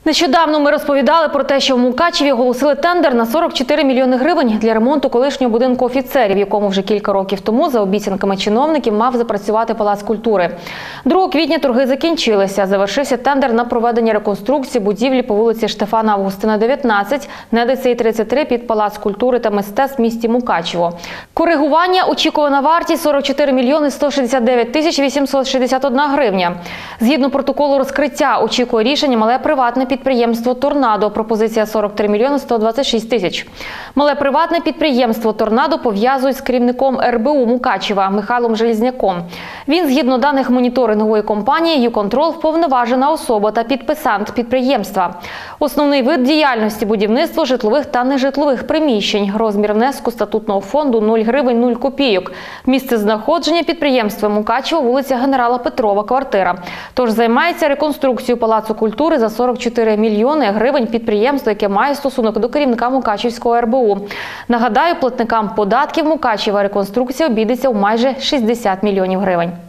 Нещодавно ми розповідали про те, що в Мукачеві оголосили тендер на 44 мільйони гривень для ремонту колишнього будинку офіцерів, в якому вже кілька років тому, за обіцянками чиновників, мав запрацювати Палац культури. 2 квітня торги закінчилися. Завершився тендер на проведення реконструкції будівлі по вулиці Штефана Августина, 19, Недицеї 33 під Палац культури та мистецтв в місті Мукачево. Коригування, очікувана вартість 44 мільйони 169 тисяч 861 гривня. Згідно протоколу розкриття, очікує рішення мале приватне підприємство «Торнадо». Пропозиція 43 мільйони 126 тисяч. Мале приватне підприємство «Торнадо» пов'язують з керівником РБУ Мукачева Михайлом Железняком. Він, згідно даних моніторингової компанії «Юконтрол», вповноважена особа та підписант підприємства. Основний вид діяльності – будівництво житлових та нежитлових приміщень. Розмір внеску статутного фонду – 0 гривень 0 копійок. Місце знаходження підприємства Мукачево, вулиця Генерала Петрова, квартира. Тож займається реконструкцією Палацу культури за 44 мільйони гривень підприємство, яке має стосунок до керівника Мукачівського РБУ. Нагадаю, платникам податків Мукачева реконструкція обійдеться у майже 60 мільйонів гривень.